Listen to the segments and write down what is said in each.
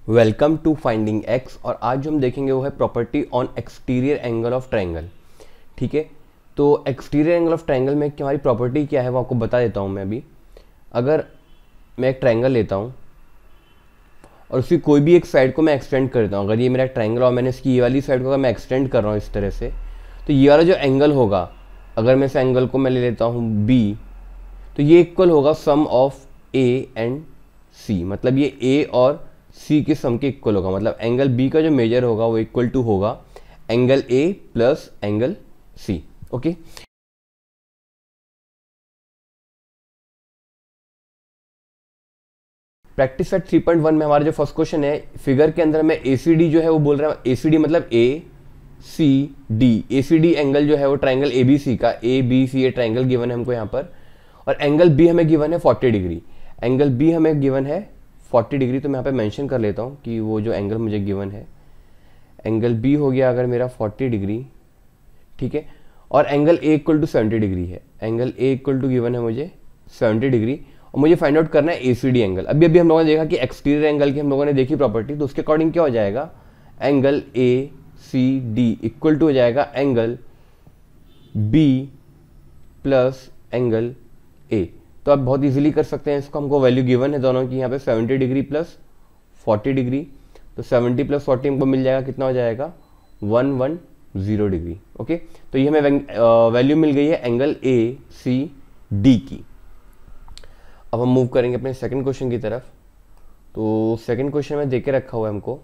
Welcome to finding x. और आज जो हम देखेंगे वो है property on exterior angle of triangle. ठीक है, तो एक्सटीरियर एंगल ऑफ ट्रायंगल में हमारी प्रॉपर्टी क्या है वो आपको बता देता हूँ मैं अभी। अगर मैं एक ट्रायंगल लेता हूँ और उसकी कोई भी एक साइड को मैं एक्सटेंड करता हूँ, अगर ये मेरा ट्रायंगल और मैंने इसकी ये वाली साइड को अगर मैं एक्सटेंड कर रहा हूँ इस तरह से, तो ये वाला जो एंगल होगा, अगर मैं इस एंगल को मैं ले लेता हूँ बी, तो ये इक्वल होगा सम ऑफ ए एंड सी। मतलब ये ए और सी के सम के इक्वल होगा। मतलब एंगल बी का जो मेजर होगा वो इक्वल टू होगा angle A plus angle C. Okay, practice set 3.1 में हमारा जो फर्स्ट क्वेश्चन है, फिगर के अंदर में एसीडी जो है वो बोल रहा है, एसीडी मतलब A C D, ACD angle जो है वो ट्रायंगल एबीसी का, ए बी सी, ये ट्रायंगल गिवन है हमको यहाँ पर, और एंगल बी हमें गिवन है 40 डिग्री। एंगल बी हमें गिवन है 40 डिग्री, तो मैं यहाँ पे मेंशन कर लेता हूँ कि वो जो एंगल मुझे गिवन है, एंगल बी हो गया अगर मेरा 40 डिग्री, ठीक है, और angle A equal to 70 degree है। Angle A equal to given है मुझे 70 डिग्री, और मुझे फाइंड आउट करना है एसीडी एंगल। अभी हम लोगों ने देखा कि एक्सटीरियर एंगल की हम लोगों ने देखी प्रॉपर्टी, तो उसके अकॉर्डिंग क्या हो जाएगा, angle A C D equal to हो जाएगा angle B plus angle A. तो आप बहुत इजीली कर सकते हैं इसको, हमको वैल्यू गिवन है दोनों की यहाँ पे 70 डिग्री प्लस 40 डिग्री, तो 70 प्लस 40 हमको मिल जाएगा, कितना हो जाएगा 110 डिग्री। ओके, तो ये हमें वैल्यू मिल गई है एंगल ए सी डी की। अब हम मूव करेंगे अपने सेकंड क्वेश्चन की तरफ। तो सेकंड क्वेश्चन में देके रखा हुआ है हमको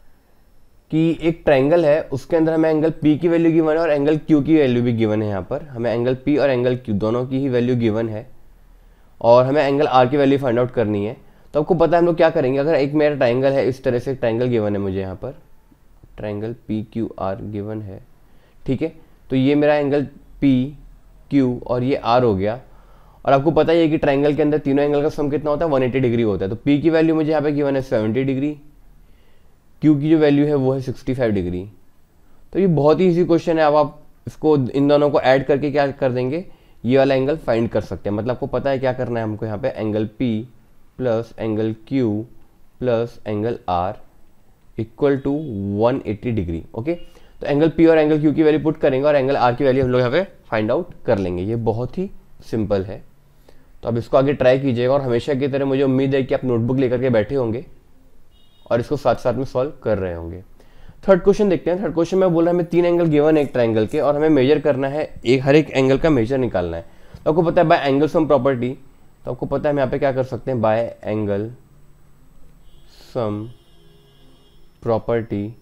कि एक ट्रायंगल है, उसके अंदर हमें एंगल पी की वैल्यू गिवन है और एंगल क्यू की वैल्यू भी गिवन है। यहाँ पर हमें एंगल पी और एंगल क्यू दोनों की ही वैल्यू गिवन है, और हमें एंगल आर की वैल्यू फाइंड आउट करनी है। तो आपको पता है हम लोग क्या करेंगे, अगर एक मेरा ट्रायंगल है, इस तरह से एक ट्रायंगल गिवन है मुझे, यहाँ पर triangle P Q R given है, ठीक है, तो ये मेरा एंगल पी क्यू और ये आर हो गया। और आपको पता ही है कि ट्रायंगल के अंदर तीनों एंगल का सम कितना होता है, 180 डिग्री होता है। तो पी की वैल्यू मुझे यहाँ पे गिवन है 70 डिग्री, क्यू की जो वैल्यू है वो है 65 डिग्री। तो ये बहुत ही इजी क्वेश्चन है। अब आप इसको इन दोनों को ऐड करके क्या कर देंगे, ये वाला एंगल फाइंड कर सकते हैं। मतलब आपको पता है क्या करना है हमको, यहाँ पे angle P plus angle Q plus angle R equal to 180 degree. Okay, तो एंगल P और एंगल Q की वैल्यू पुट करेंगे और एंगल R की वैल्यू हम लोग यहाँ पे फाइंड आउट कर लेंगे। ये बहुत ही सिंपल है, तो अब इसको आगे ट्राई कीजिएगा। और हमेशा की तरह मुझे उम्मीद है कि आप नोटबुक लेकर के बैठे होंगे और इसको साथ साथ में सॉल्व कर रहे होंगे। थर्ड क्वेश्चन देखते हैं। थर्ड क्वेश्चन में बोल रहा है हमें 3 एंगल गिवन है एक ट्रायंगल के, और हमें मेजर करना है, हर एक एंगल का मेजर निकालना है। तो आपको पता है बाय एंगल सम प्रॉपर्टी, तो आपको पता है हम यहाँ पे क्या कर सकते हैं, by angle sum property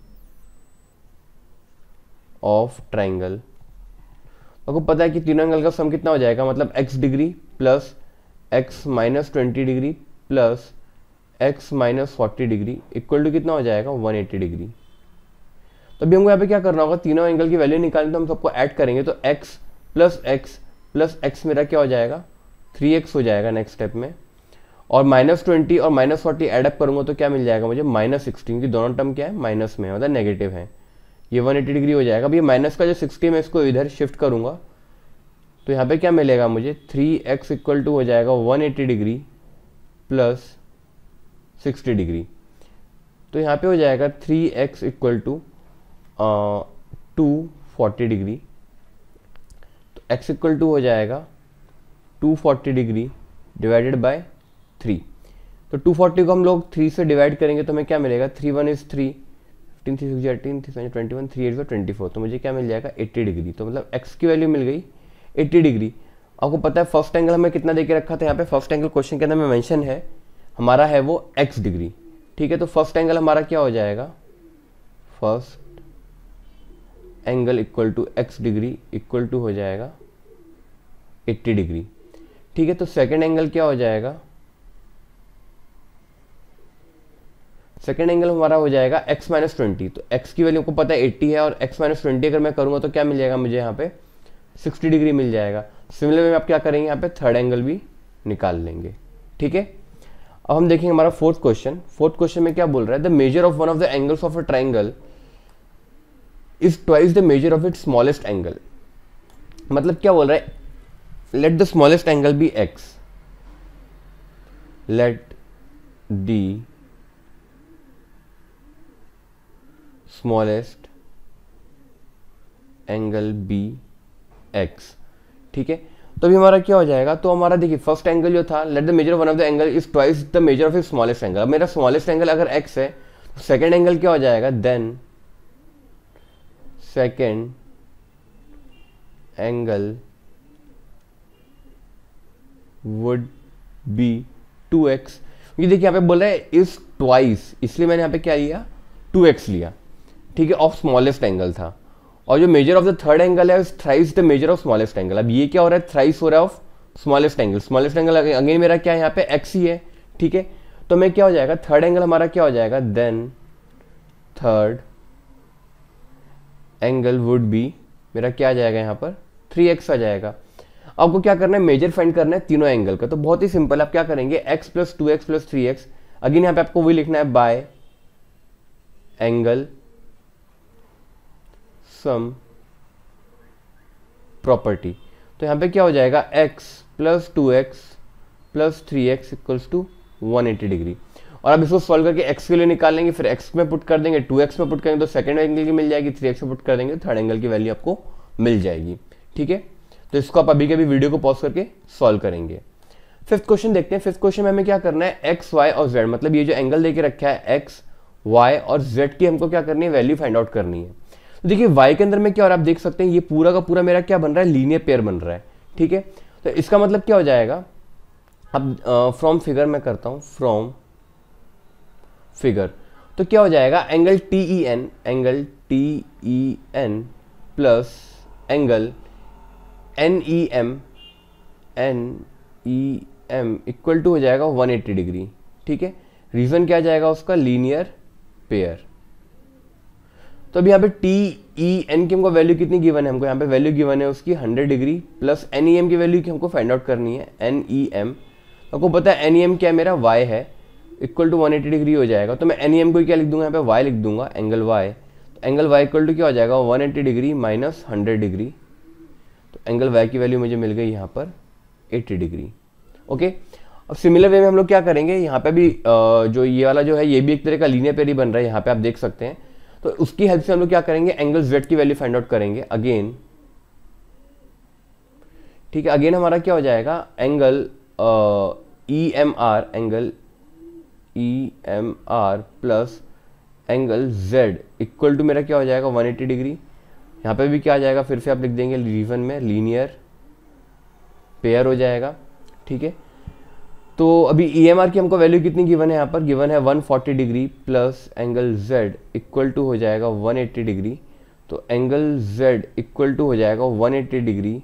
of triangle. आपको पता है कि तीनों एंगल का सम कितना हो जाएगा, मतलब x degree plus x minus 20 degree plus x minus 40 degree equal to कितना हो जाएगा 180 डिग्री। तो अभी हमको यहाँ पे क्या करना होगा, तीनों एंगल की वैल्यू निकालनी, तो हम सबको ऐड करेंगे। तो x प्लस x मेरा क्या हो जाएगा 3x हो जाएगा नेक्स्ट स्टेप में, और -20 और -40 एडअप करूंगा तो क्या मिल जाएगा मुझे -60, क्योंकि दोनों टर्म क्या है माइनस में, मतलब नेगेटिव है। ये 180 डिग्री हो जाएगा। अभी माइनस का जो 60 मैं इसको इधर शिफ्ट करूंगा, तो यहाँ पे क्या मिलेगा मुझे 3x इक्वल टू हो जाएगा 180 डिग्री प्लस 60 डिग्री। तो यहाँ पे हो जाएगा 3x इक्वल टू 240 डिग्री। तो x इक्वल टू हो जाएगा 240 डिग्री डिवाइडेड बाय 3। तो 240 को हम लोग 3 से डिवाइड करेंगे तो हमें क्या मिलेगा, 3 1 इज 3, 15 3 6 18 3 7 21 3 8 24, तो मुझे क्या मिल जाएगा 80 डिग्री। तो मतलब x की वैल्यू मिल गई 80 डिग्री। आपको पता है फर्स्ट एंगल हमें कितना देके रखा था, यहाँ पे फर्स्ट एंगल क्वेश्चन के अंदर में मेंशन है हमारा है वो x डिग्री, ठीक है। तो फर्स्ट एंगल हमारा क्या हो जाएगा, first angle equal to x degree equal to हो जाएगा 80 डिग्री, ठीक है। तो सेकेंड एंगल क्या हो जाएगा, सेकेंड एंगल हमारा हो जाएगा x माइनस 20। तो x की वैल्यू को पता है 80 है, और x माइनस 20 अगर मैं करूंगा तो क्या मिल जाएगा मुझे यहाँ पे 60 डिग्री मिल जाएगा। सिमिलर में आप क्या करेंगे, यहाँ पे थर्ड एंगल भी निकाल लेंगे, ठीक है। अब हम देखेंगे हमारा फोर्थ क्वेश्चन। फोर्थ क्वेश्चन में क्या बोल रहा है, the measure of one of the angles of a triangle is twice the measure of it smallest angle. मतलब क्या बोल रहा है, let the smallest angle be x, let the smallest angle be x. ठीक है, तो अभी हमारा क्या हो जाएगा, तो हमारा देखिए फर्स्ट एंगल जो था, let the measure one of the angle is twice the measure of is smallest angle. अब मेरा स्मॉलेस्ट एंगल अगर एक्स है तो सेकेंड एंगल क्या हो जाएगा, then second angle would be 2x। ये देखिए यहाँ पे बोल रहा है इज ट्वाइस, इसलिए मैंने यहाँ पे क्या लिया, 2x लिया। ठीक है, ऑफ स्मॉलेस्ट एंगल था, और जो measure of the third angle है thrice the measure of smallest angle. अब ये क्या हो रहा है, थ्राइस हो रहा है of smallest angle. Smallest angle again मेरा क्या है यहाँ पे x ही है। ठीक है, तो मैं क्या हो जाएगा, थर्ड एंगल हमारा क्या हो जाएगा, then third angle would be, मेरा क्या आ जाएगा यहाँ पर 3x आ जाएगा। आपको क्या करना है, मेजर फाइंड करना है तीनों एंगल का, तो बहुत ही सिंपल, आप क्या करेंगे, x plus 2x plus 3x, again यहाँ पे आपको वही लिखना है बाय एंगल सम प्रॉपर्टी। तो यहाँ पे क्या हो जाएगा, x plus 2x plus 3x equals to 180 degree. और अब इसको सॉल्व करके x के लिए निकाल लेंगे, फिर x में पुट कर देंगे, 2x में पुट करेंगे तो सेकंड एंगल की मिल जाएगी, 3x में पुट कर देंगे तो थर्ड एंगल की वैल्यू आपको मिल जाएगी। ठीक है, तो इसको आप अभी के अभी वीडियो को पॉज करके सॉल्व करेंगे। फिफ्थ क्वेश्चन देखते हैं। फिफ्थ क्वेश्चन में हमें क्या करना है, एक्स वाई और जेड, मतलब ये जो एंगल देके रखा है एक्स वाई और जेड की हमको क्या करनी है, वैल्यू फाइंड आउट करनी है। तो देखिए वाई के अंदर में क्या हो रहा है, आप देख सकते हैं ये पूरा का पूरा मेरा क्या बन रहा है, लीनियर पेयर बन रहा है। ठीक है, तो इसका मतलब क्या हो जाएगा, अब फ्रॉम फिगर मैं करता हूं, फ्रॉम फिगर, तो क्या हो जाएगा, angle T E N plus angle N E M equal to हो जाएगा 180 डिग्री। ठीक है, रीजन क्या जाएगा उसका, लीनियर पेयर। तो अब यहाँ पे टी ई एन की हमको वैल्यू कितनी गिवन है, हमको यहाँ पे वैल्यू गिवन है उसकी 100 degree, plus N E M की वैल्यू की हमको फाइंड आउट करनी है, एन ई एम, आपको पता है एन ई एम क्या है मेरा, वाई है, इक्वल टू 180 डिग्री हो जाएगा। तो मैं एन ई एम को क्या लिख दूंगा, यहाँ पे वाई लिख दूंगा, एंगल वाई, तो एंगल वाई इक्वल टू क्या हो जाएगा, 180 डिग्री माइनस 100 डिग्री, तो एंगल वाई की वैल्यू मुझे मिल गई यहाँ पर 80 डिग्री। ओके, अब सिमिलर वे में हम लोग क्या करेंगे, यहाँ पे भी जो ये वाला जो है ये भी एक तरह का लीनियर पेयर ही बन रहा है, यहाँ पे आप देख सकते हैं। तो उसकी हेल्प से हम लोग क्या करेंगे, एंगल जेड की वैल्यू फाइंड आउट करेंगे अगेन। ठीक है, अगेन हमारा क्या हो जाएगा, angle E M R, angle E M R plus angle Z equal to मेरा क्या हो जाएगा 180 डिग्री। यहाँ पे भी क्या आ जाएगा, फिर से आप लिख देंगे रीजन में लीनियर पेयर हो जाएगा। ठीक है, तो अभी ई एम आर की हमको वैल्यू कितनी गिवन है, यहाँ पर गिवन है 140 degree plus angle Z equal to हो जाएगा 180 डिग्री, तो एंगल जेड इक्वल टू हो जाएगा 180 डिग्री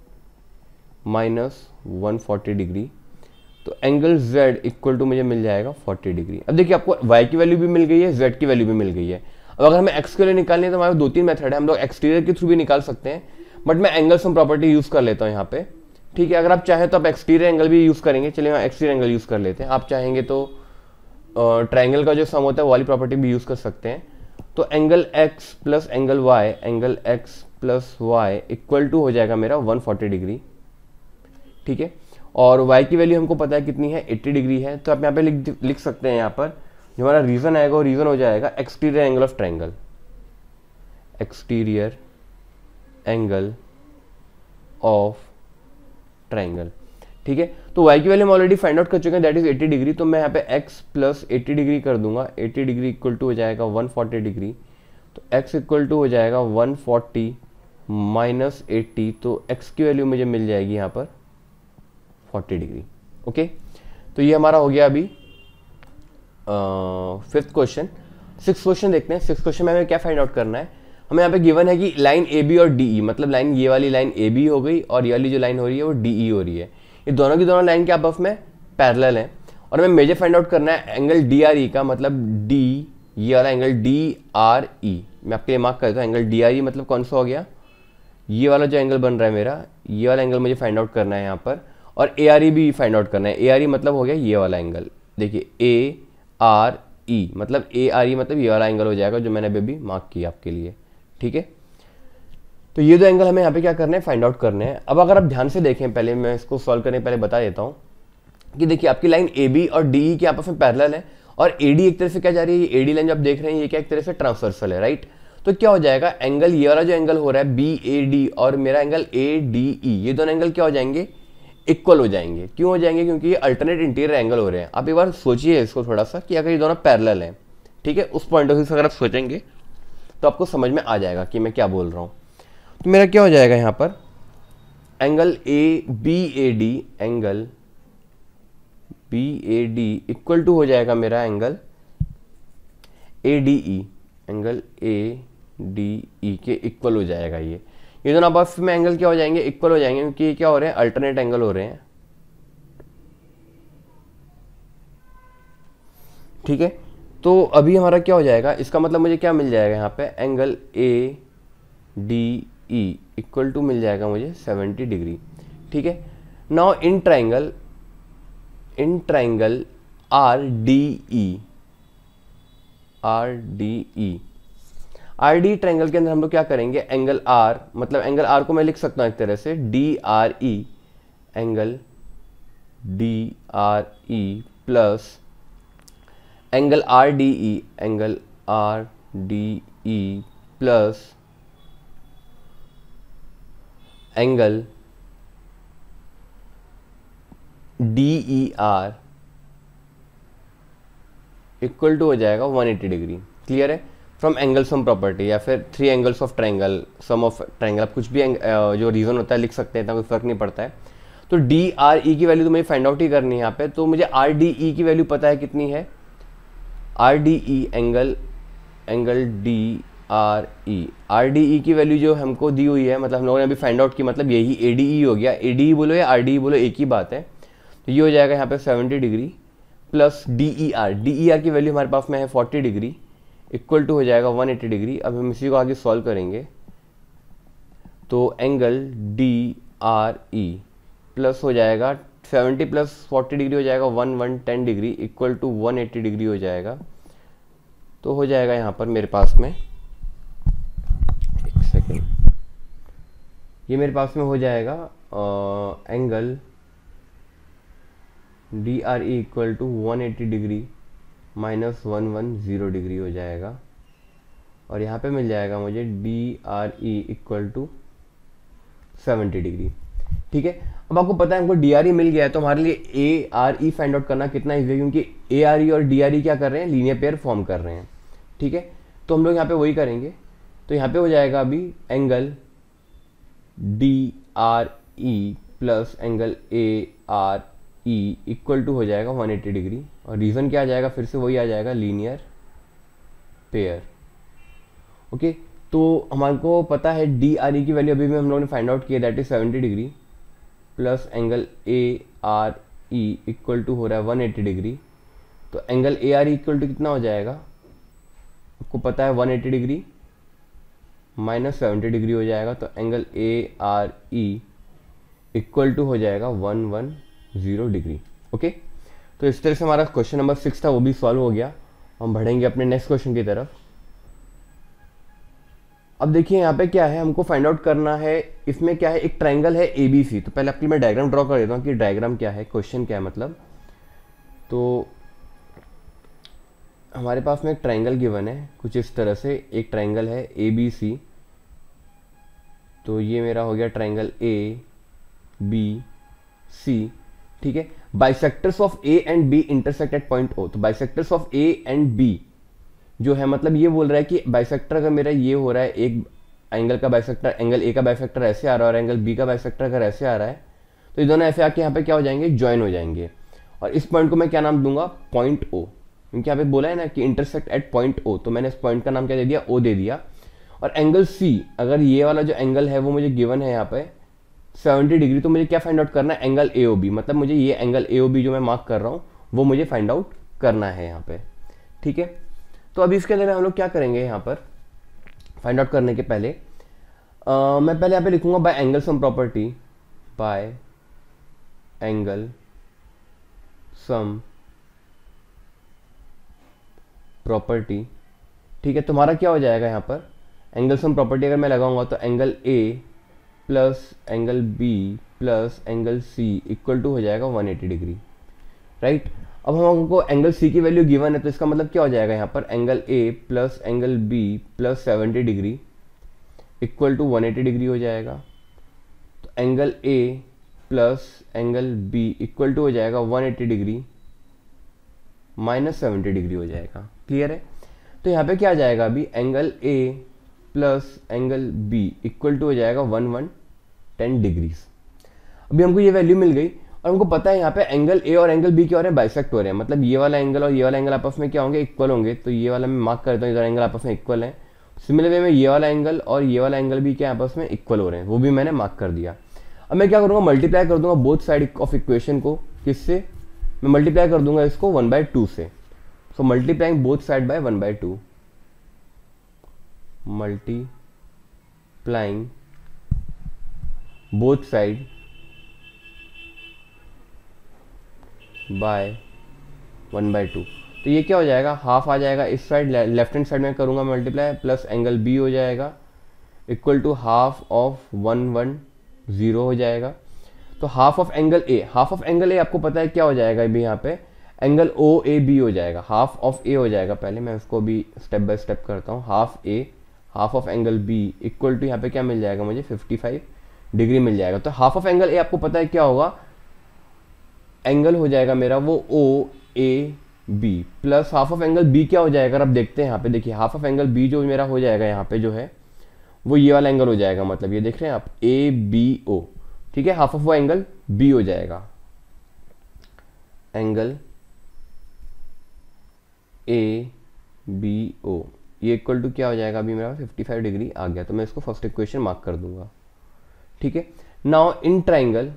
माइनस 140 डिग्री, तो एंगल z इक्वल टू मुझे मिल जाएगा 40 डिग्री। अब देखिए आपको y की वैल्यू भी मिल गई है, z की वैल्यू भी मिल गई है। अब अगर हमें x के लिए निकालनी है तो हमारे 2-3 मेथड है, हम लोग एक्सटीरियर के थ्रू भी निकाल सकते हैं, बट मैं एंगल सम प्रॉपर्टी यूज कर लेता हूँ यहाँ पे। ठीक है, अगर आप चाहें तो आप एक्सटीरियर एंगल भी यूज करेंगे, चलिए हम एक्सटीरियर एंगल यूज कर लेते हैं। आप चाहेंगे तो ट्राइंगल का जो सम होता है वो वाली प्रॉपर्टी भी यूज कर सकते हैं। तो angle x plus angle y, angle x plus Y equal to हो जाएगा मेरा 140 डिग्री। ठीक है, और y की वैल्यू हमको पता है कितनी है, 80 डिग्री है। तो आप यहाँ पे लिख सकते हैं, यहाँ पर जो हमारा रीजन आएगा वो रीजन हो जाएगा exterior angle of triangle, exterior angle of triangle. ठीक है, तो y की वैल्यू हम ऑलरेडी फाइंड आउट कर चुके हैं, दैट इज 80 डिग्री। तो मैं यहाँ पे x प्लस 80 डिग्री कर दूंगा, 80 डिग्री इक्वल टू हो जाएगा 140 डिग्री, तो x इक्वल टू हो जाएगा 140 माइनस 80, तो x की वैल्यू मुझे मिल जाएगी यहाँ पर 40 डिग्री। ओके, तो ये हमारा हो गया अभी फिफ्थ क्वेश्चन। सिक्स क्वेश्चन देखते हैं। सिक्स क्वेश्चन में हमें क्या फाइंड आउट करना है, हमें यहाँ पे गिवन है कि लाइन ए बी और डी ई, मतलब लाइन ये वाली लाइन ए बी हो गई और ये वाली जो लाइन हो रही है वो डी ई हो रही है। ये दोनों की दोनों लाइन के आपस में पैरेलल है, और हमें मेजर फाइंड आउट करना है एंगल डी आर ई का, मतलब डी, ये वाला एंगल डी आर ई, मैं आपके लिए मार्क करता हूँ। एंगल डी आर ई मतलब कौन सा हो गया, ये वाला जो एंगल बन रहा है मेरा, ये वाला एंगल मुझे फाइंड आउट करना है यहाँ पर, और ए आर ई भी फाइंड आउट करना है। ए आर ई मतलब हो गया ये वाला एंगल, देखिए ए आर ई मतलब ए आर ई मतलब ये वाला एंगल हो जाएगा जो मैंने अभी मार्क किया आपके लिए। ठीक है, तो ये दो एंगल हमें यहाँ पे क्या करने हैं, फाइंड आउट करने हैं। अब अगर आप ध्यान से देखें, पहले मैं इसको सॉल्व करने पहले बता देता हूँ कि देखिए आपकी लाइन ए बी और डी ई के आपस में पैरेलल है, और AD एक तरह से क्या जा रही है, AD लाइन जो आप देख रहे हैं ये क्या एक तरह से ट्रांसवर्सल है, राइट। तो क्या हो जाएगा, एंगल ये वाला जो एंगल हो रहा है BAD और मेरा एंगल ADE, ये दोनों एंगल क्या हो जाएंगे, इक्वल हो जाएंगे। क्यों हो जाएंगे, क्योंकि ये अल्टरनेट इंटीरियर एंगल हो रहे हैं। आप एक बार सोचिए इसको थोड़ा सा कि अगर ये दोनों पैरेलल हैं, ठीक है, उस पॉइंट ऑफ व्यू से अगर आप सोचेंगे तो आपको समझ में आ जाएगा कि मैं क्या बोल रहा हूँ। तो मेरा क्या हो जाएगा यहाँ पर, angle BAD, angle BAD equal to हो जाएगा मेरा एंगल ADE, एंगल ADE के इक्वल हो जाएगा। ये दोनों आपस में एंगल क्या हो जाएंगे, इक्वल हो जाएंगे, क्योंकि ये क्या हो रहे हैं, अल्टरनेट एंगल हो रहे हैं, ठीक है। तो अभी हमारा क्या हो जाएगा, इसका मतलब मुझे क्या मिल जाएगा यहाँ पे, एंगल ADE इक्वल टू मिल जाएगा मुझे 70 डिग्री, ठीक है। Now in triangle RDE triangle के अंदर हम लोग क्या करेंगे, एंगल R, मतलब एंगल R को मैं लिख सकता हूँ एक तरह से DRE, angle DRE plus angle RDE, angle RDE plus angle DER equal to हो जाएगा 180 डिग्री। क्लियर है, फ्रॉम एंगल सम प्रॉपर्टी या फिर 3 angles of triangle, sum of triangle, आप कुछ भी जो रीजन होता है लिख सकते हैं, इतना कोई फर्क नहीं पड़ता है। तो DRE की वैल्यू तो मुझे फाइंड आउट ही करनी है यहाँ पे। तो मुझे RDE की वैल्यू पता है कितनी है, RDE एंगल RDE की वैल्यू जो हमको दी हुई है, मतलब हम लोगों ने अभी फाइंड आउट की, मतलब यही ADE हो गया। ADE बोलो या RDE बोलो एक ही बात है। तो ये हो जाएगा यहाँ पे 70 डिग्री प्लस DER की वैल्यू हमारे पास में है 40 डिग्री, इक्वल टू हो जाएगा 180 डिग्री। अब हम इसी को आगे सॉल्व करेंगे। तो एंगल DRE प्लस हो जाएगा 70 प्लस 40 डिग्री हो जाएगा 110 डिग्री, इक्वल टू 180 डिग्री हो जाएगा। तो हो जाएगा यहाँ पर मेरे पास में, एक सेकेंड, ये मेरे पास में हो जाएगा angle DRE equal to 180 degree minus 110 degree हो जाएगा। और यहाँ पे मिल जाएगा मुझे DRE इक्वल टू 70 डिग्री, ठीक है। अब आपको पता है हमको DRE मिल गया है, तो हमारे लिए ARE फाइंड आउट करना कितना ईजी है, क्योंकि ARE और DRE क्या कर रहे हैं, लीनियर पेयर फॉर्म कर रहे हैं, ठीक है। तो हम लोग यहाँ पे वही करेंगे। तो यहाँ पे हो जाएगा अभी angle DRE plus angle ARE equal to हो जाएगा 180 डिग्री। और रीज़न क्या आ जाएगा, फिर से वही आ जाएगा, लीनियर पेयर, ओके। तो हमको पता है DRE की वैल्यू अभी भी हम लोगों ने फाइंड आउट किया, that is 70 degree plus angle ARE equal to हो रहा है 180 डिग्री। तो एंगल ARE इक्वल टू कितना हो जाएगा, आपको पता है 180 डिग्री माइनस 70 डिग्री हो जाएगा। तो एंगल ARE इक्वल टू हो जाएगा 110 डिग्री, ओके। तो इस तरह से हमारा क्वेश्चन नंबर 6 था वो भी सॉल्व हो गया। हम बढ़ेंगे अपने नेक्स्ट क्वेश्चन की तरफ। अब देखिए यहाँ पे क्या है, हमको फाइंड आउट करना है, इसमें क्या है, एक ट्राइंगल है ABC। तो पहले आपके लिए मैं डायग्राम ड्रॉ कर देता हूँ कि डायग्राम क्या है, क्वेश्चन क्या है मतलब। तो हमारे पास में एक ट्राइंगल गिवन है कुछ इस तरह से, एक ट्राइंगल है ABC। तो ये मेरा हो गया ट्राइंगल ABC, ठीक है। Bisectors of A and B intersect at point O। तो bisectors of A and B जो है, मतलब ये बोल रहा है कि बाइसेक्टर अगर मेरा ये हो रहा है, एक एंगल का बाइसेक्टर, एंगल A का बाइसेक्टर ऐसे आ रहा है और एंगल B का बाइसेक्टर अगर ऐसे आ रहा है, तो ये दोनों ऐसे आके यहाँ पे क्या हो जाएंगे, ज्वाइन हो जाएंगे। और इस पॉइंट को मैं क्या नाम दूंगा, पॉइंट O, क्योंकि यहाँ पे बोला है ना कि इंटरसेक्ट एट पॉइंट O, तो मैंने इस पॉइंट का नाम क्या दे दिया, O दे दिया। और एंगल C, अगर ये वाला जो एंगल है वो मुझे गिवन है यहाँ पे 70 डिग्री, तो मुझे क्या फाइंड आउट करना है, एंगल AOB, मतलब मुझे ये एंगल AOB जो मैं मार्क कर रहा हूँ वो मुझे फाइंड आउट करना है यहाँ पे, ठीक है। तो अभी इसके लिए हम लोग क्या करेंगे, यहाँ पर फाइंड आउट करने के पहले मैं पहले यहाँ पे लिखूंगा by angle sum property, by angle sum property, ठीक है। तुम्हारा क्या हो जाएगा यहाँ पर, एंगल सम प्रॉपर्टी अगर मैं लगाऊंगा तो angle A plus angle B plus angle C equal to हो जाएगा 180 डिग्री, राइट। अब हमको एंगल सी की वैल्यू गिवन है, तो इसका मतलब क्या हो जाएगा यहाँ पर, angle A plus angle B plus 70 degree equal to 180 degree हो जाएगा। तो angle A plus angle B equal to हो जाएगा 180 डिग्री माइनस 70 डिग्री हो जाएगा। क्लियर है। तो यहाँ पे क्या आ जाएगा, अभी angle A plus angle B equal to हो जाएगा 110 डिग्रीज। अभी हमको ये वैल्यू मिल गई और हमको पता है यहाँ पे एंगल ए और एंगल बी क्या हो रहे हैं, बाइसेक्ट हो रहे हैं, मतलब ये वाला एंगल और ये वाला एंगल आपस में क्या होंगे, इक्वल होंगे। तो ये वाला मैं मार्क करता हूँ, इधर एंगल आपस में इक्वल है। सिमिलर वे में ये वाला एंगल और ये वाला एंगल भी क्या आपस में इक्वल हो रहे हैं, वो भी मैंने मार्क कर दिया। अब मैं क्या करूँगा, मल्टीप्लाई कर दूंगा बोथ साइड ऑफ इक्वेशन को। किससे, मैं मल्टीप्लाई कर दूंगा इसको 1/2 से। So multiplying both side by 1/2, multiplying both side by 1/2। तो ये क्या हो जाएगा, हाफ आ जाएगा इस साइड, लेफ्ट हैंड साइड में करूंगा मल्टीप्लाई, प्लस एंगल बी हो जाएगा इक्वल टू हाफ ऑफ 110 हो जाएगा। तो half of angle A, half of angle A आपको पता है क्या हो जाएगा, अभी यहाँ पे एंगल ओ ए बी हो जाएगा, हाफ ऑफ ए हो जाएगा। पहले मैं उसको भी स्टेप बाय स्टेप करता हूँ। Half A half of angle B equal to यहाँ पे क्या मिल जाएगा मुझे, 55 डिग्री मिल जाएगा। तो हाफ ऑफ एंगल ए आपको पता है क्या होगा, एंगल हो जाएगा मेरा वो O A B, plus half of angle B क्या हो जाएगा, अब देखते हैं यहाँ पे। देखिए हाफ ऑफ एंगल बी जो मेरा हो जाएगा यहाँ पे जो है वो ये वाला एंगल हो जाएगा, मतलब ये देख रहे हैं आप, ए बी ओ। ठीक है, हाफ ऑफ वो एंगल बी हो जाएगा, एंगल ए बी ओ, ये इक्वल टू क्या हो जाएगा, अभी मेरा 55 डिग्री आ गया। तो मैं इसको फर्स्ट इक्वेशन मार्क कर दूंगा। ठीक है, now in triangle,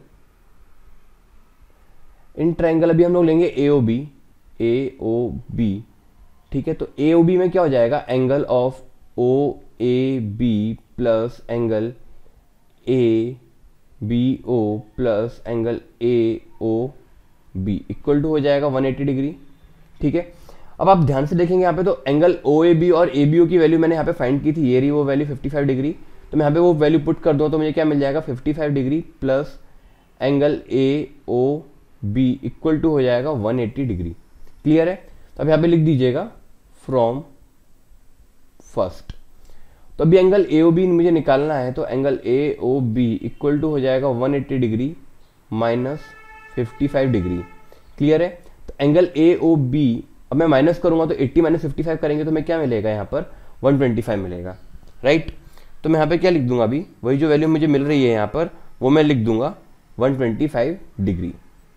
in triangle अभी हम लोग लेंगे ए ओ बी, ए ओ बी। ठीक है, तो ए ओ बी में क्या हो जाएगा, angle of O A B plus angle A B O plus angle A O B equal to हो जाएगा 180 डिग्री। ठीक है, अब आप ध्यान से देखेंगे यहाँ पे, तो एंगल ओ ए बी और ए बी ओ की वैल्यू मैंने यहाँ पे फाइंड की थी, ये रही वो वैल्यू 55 डिग्री। तो मैं यहाँ पे वो वैल्यू पुट कर दूँ तो मुझे क्या मिल जाएगा, 55 degree plus angle A O B equal to हो जाएगा 180 डिग्री। क्लियर है। तो अब यहाँ पे लिख दीजिएगा फ्रॉम फर्स्ट। तो अभी एंगल ए ओ बी मुझे निकालना है, तो angle A O B equal to हो जाएगा 180 डिग्री माइनस 55 डिग्री। क्लियर है। तो एंगल ए ओ बी, अब मैं माइनस करूंगा तो 80 माइनस 55 करेंगे तो मैं क्या मिलेगा यहाँ पर, 125 मिलेगा। राइट। तो मैं यहाँ पे क्या लिख दूंगा, अभी वही जो वैल्यू मुझे मिल रही है यहाँ पर वो मैं लिख दूंगा 125 डिग्री।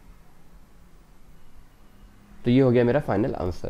तो ये हो गया मेरा फाइनल आंसर।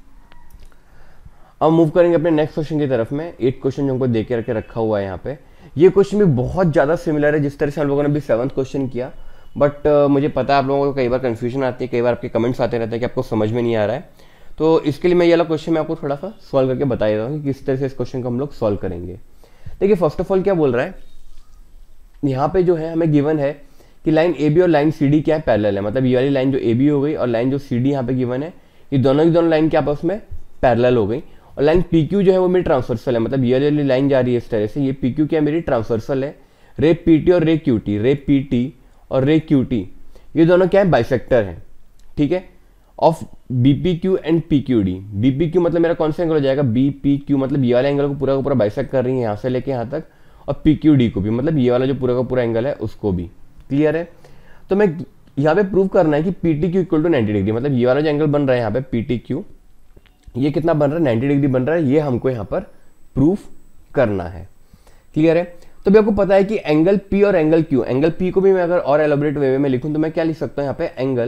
अब मूव करेंगे अपने नेक्स्ट क्वेश्चन की तरफ में। 8 क्वेश्चन जो हमको दे के रखा हुआ है यहाँ पे, ये क्वेश्चन भी बहुत ज़्यादा सिमिलर है जिस तरह से हम लोगों ने अभी 7th क्वेश्चन किया। बट मुझे पता है आप लोगों को कई बार कंफ्यूजन आती है, कई बार आपके कमेंट्स आते रहते हैं कि आपको समझ में नहीं आ रहा है। तो इसके लिए मैं ये वाला क्वेश्चन मैं आपको थोड़ा सा सॉल्व करके बता देता हूँ कि किस तरह से इस क्वेश्चन को हम लोग सॉल्व करेंगे। देखिए फर्स्ट ऑफ ऑल क्या बोल रहा है, यहाँ पे जो है हमें गिवन है कि लाइन ए बी और लाइन सी डी क्या है, पैरेलल है। मतलब ये वाली लाइन जो ए बी हो गई और लाइन जो सी डी यहाँ पे गिवन है, ये दोनों की दोनों लाइन क्या आपस में पैरेलल हो गई। और लाइन पी क्यू जो है वो मेरी ट्रांसवर्सल है, मतलब ये वाली लाइन जा रही है इस तरह से, ये पी क्यू क्या मेरी ट्रांसवर्सल है। रे पी टी और ray Q T, ray P T और रे क्यू टी ये दोनों क्या है, बाइसेक्टर है। ठीक है, of B P Q and P Q D. B P Q मतलब मेरा कौन सा एंगल हो जाएगा, बी पी क्यू मतलब ये वाला एंगल को पूरा का पूरा बाइसेक्ट कर रही है यहाँ से लेके यहाँ तक, और पी क्यू डी को भी, मतलब ये वाला जो पूरा का पूरा एंगल है उसको भी। क्लियर है। तो मैं यहाँ पे प्रूव करना है कि P T Q equal to 90 degree, मतलब ये वाला जो एंगल बन रहा है यहाँ पे पी टी क्यू, ये कितना बन रहा है, 90 डिग्री बन रहा है। ये हमको यहाँ पर प्रूफ करना है। क्लियर है। तो भी आपको पता है कि एंगल पी और एंगल क्यू, एंगल पी को भी मैं अगर और एलोबरेट वे में लिखूं तो मैं क्या लिख सकता हूँ यहाँ पे,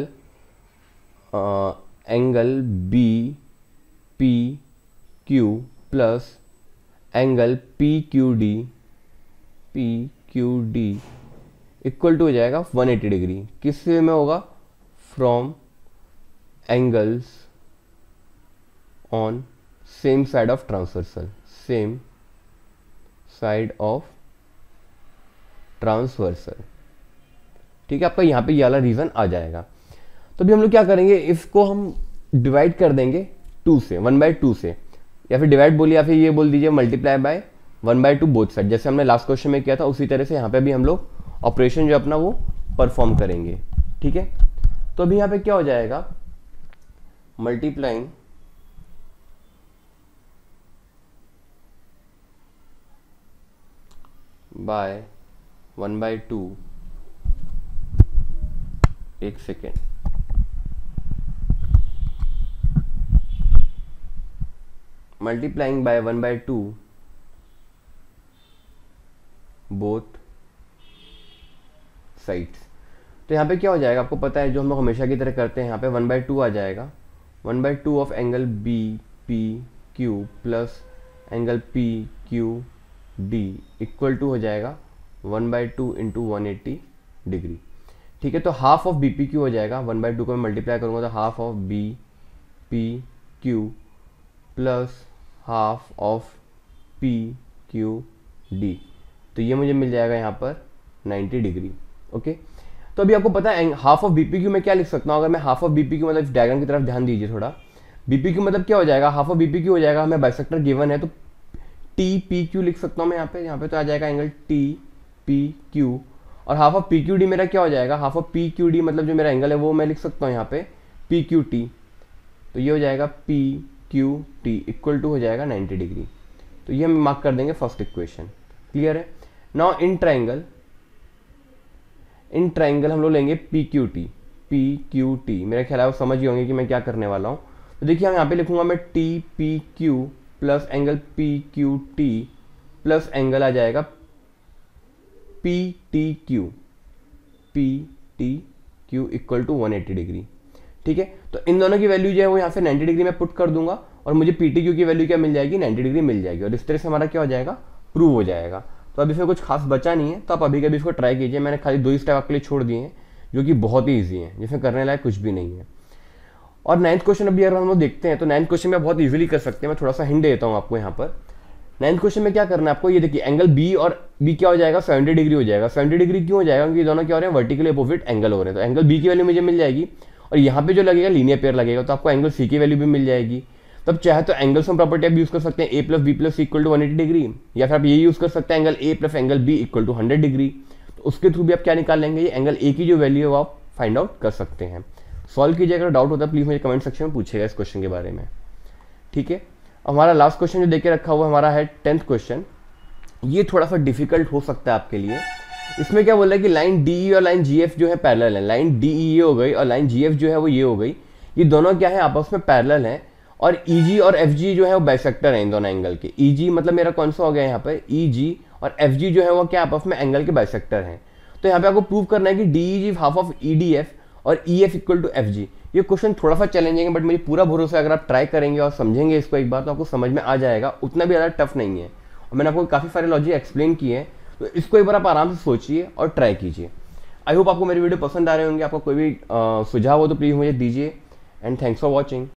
angle B P Q plus angle P Q D equal to हो जाएगा 180 डिग्री। किस वे में होगा, from angles on same side of transversal, same side of transversal. ठीक है, आपका यहाँ पे ये वाला रीजन आ जाएगा। तो अभी हम लोग क्या करेंगे, इसको हम डिवाइड कर देंगे 2 से, 1/2 से, या फिर डिवाइड बोलिए या फिर ये बोल दीजिए मल्टीप्लाई बाय 1/2 बोथ साइड, जैसे हमने लास्ट क्वेश्चन में किया था उसी तरह से यहाँ पे भी हम लोग ऑपरेशन जो अपना वो परफॉर्म करेंगे। ठीक है, तो अभी यहाँ पे क्या हो जाएगा, मल्टीप्लाइंग बाय 1/2, एक second, multiplying by 1/2 both sides. तो यहाँ पे क्या हो जाएगा, आपको पता है जो हम लोग हमेशा की तरह करते हैं, यहाँ पे 1/2 आ जाएगा, 1/2 of angle B P Q plus angle P Q D equal to हो जाएगा 1/2 इंटू 180 डिग्री। ठीक है, तो half of B P Q हो जाएगा, 1/2 को मैं मल्टीप्लाई करूँगा तो half of B P Q plus half of P Q D, तो ये मुझे मिल जाएगा यहाँ पर 90 डिग्री। ओके, तो अभी आपको पता है हाफ ऑफ बीपी क्यू में क्या लिख सकता हूँ, अगर मैं हाफ ऑफ बीपी क्यू मतलब डायग्राम की तरफ ध्यान दीजिए थोड़ा, बीपी क्यू मतलब क्या हो जाएगा, हाफ ऑफ बीपी क्यू हो जाएगा, हमें बाइसेक्टर गिवन है तो टी पी क्यू लिख सकता हूँ मैं यहाँ पे तो आ जाएगा एंगल टी पी क्यू, और half of P Q D मेरा क्या हो जाएगा, half of P Q D मतलब जो मेरा एंगल है वो मैं लिख सकता हूँ यहाँ पे पी क्यू टी, तो ये हो जाएगा P Q T equal to हो जाएगा 90 डिग्री। तो ये हम मार्क कर देंगे फर्स्ट इक्वेशन। क्लियर है। नाउ इन ट्राइंगल हम लोग लेंगे पी क्यू टी, मेरा ख्याल है वो समझ ही होंगे कि मैं क्या करने वाला हूँ। तो देखिए हम यहाँ पे लिखूंगा मैं T P Q plus angle P Q T plus angle आ जाएगा P T Q equal to 180 degree. ठीक है, तो इन दोनों की वैल्यू जो है वो यहाँ से 90 डिग्री में पुट कर दूंगा और मुझे पी टी क्यू की वैल्यू क्या मिल जाएगी, 90 डिग्री मिल जाएगी, और इस तरह से हमारा क्या हो जाएगा, प्रूव हो जाएगा। तो अभी इसमें कुछ खास बचा नहीं है, तो आप अभी कभी इसको ट्राई कीजिए। मैंने खाली 2 स्टेप आपके लिए छोड़ दिए हैं जो कि बहुत ही ईजी है, जिसमें करने लायक कुछ भी नहीं है। और 9th क्वेश्चन अभी अगर हम लोग देखते हैं तो 9th क्वेश्चन में बहुत इजीली कर सकते हैं। मैं थोड़ा सा हिंट देता हूँ आपको यहाँ पर। 9th क्वेश्चन में क्या करना है आपको, ये देखिए एंगल बी और बी क्या हो जाएगा, 70 डिग्री हो जाएगा। 70 डिग्री क्यों हो जाएगा, क्योंकि दोनों क्या हो रहे हैं, वर्टिकली अपोजिट एंगल हो रहे हैं। तो एंगल बी की वैल्यू मुझे मिल जाएगी और यहाँ पे जो लगेगा लीनियर पेयर लगेगा, तो आपको एंगल सी की वैल्यू भी मिल जाएगी। तब चाहे तो एंगल सम प्रॉपर्टी आप यूज कर सकते हैं, A plus B plus C equal to 180 degree, या फिर आप ये यूज कर सकते हैं angle A plus angle B equal to 100 degree. तो उसके थ्रू भी आप क्या निकाल लेंगे, ये एंगल ए की जो वैल्यू है वो आप फाइंड आउट कर सकते हैं। सॉल्व कीजिए, अगर डाउट होता है प्लीज मुझे कमेंट सेक्शन में पूछेगा इस क्वेश्चन के बारे में। ठीक है, हमारा लास्ट क्वेश्चन जो देके रखा हुआ हमारा है 10th क्वेश्चन। ये थोड़ा सा डिफिकल्ट हो सकता है आपके लिए। इसमें क्या बोल रहा है कि लाइन डी और लाइन जी एफ जो है पैरेलल है। लाइन डी ये हो गई और लाइन जी एफ जो है वो ये हो गई। ये दोनों क्या है, आपस में पैरेलल है, और ईजी और एफ जी जो है वो बाइसेक्टर है इन दोनों एंगल के। ईजी मतलब मेरा कौन सा हो गया यहाँ पे, ईजी, और एफ जी जो है वो क्या आपस में एंगल के बाइसेक्टर हैं। तो यहाँ पे आपको प्रूव करना है कि D E G half of E D F और E F equal to F G. ये क्वेश्चन थोड़ा सा चैलेंजिंग है, बट मुझे पूरा भरोसा है अगर आप ट्राई करेंगे और समझेंगे इसको एक बार तो आपको समझ में आ जाएगा। उतना भी ज़्यादा टफ नहीं है, और मैंने आपको काफ़ी सारे लॉजिक एक्सप्लेन किए हैं। तो इसको एक बार आप आराम से सोचिए और ट्राई कीजिए। आई होप आपको मेरी वीडियो पसंद आ रहे होंगे। आपको कोई भी सुझाव हो तो प्लीज़ मुझे दीजिए, एंड थैंक्स फॉर वॉचिंग।